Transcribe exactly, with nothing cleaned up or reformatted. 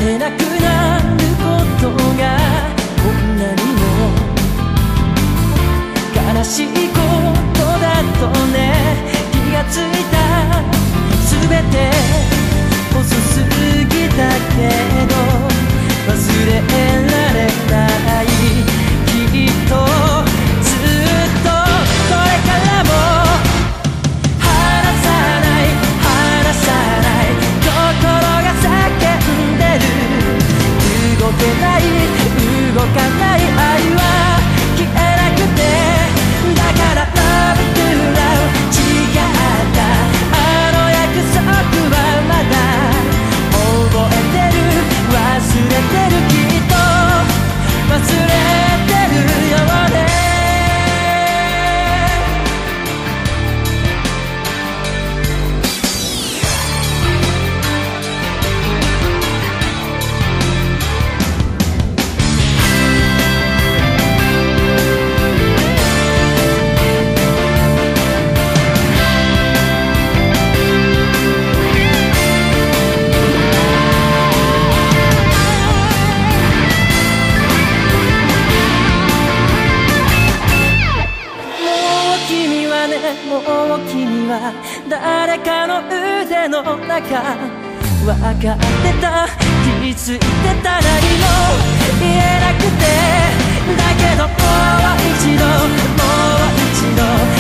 れなくなることがこんなにも悲しいことだとね。気がついた全て遅すぎたけど忘れられない。きっとずっとこれからも離さない離さない心が叫んでる。動けない動かない愛は消えなくて、だから Love to Love 違ったあの約束はまだ覚えてる。忘れてるきっと忘れてるよね。もう君は誰かの腕の中分かってた気づいてた何も言えなくて、だけどもう一度もう一度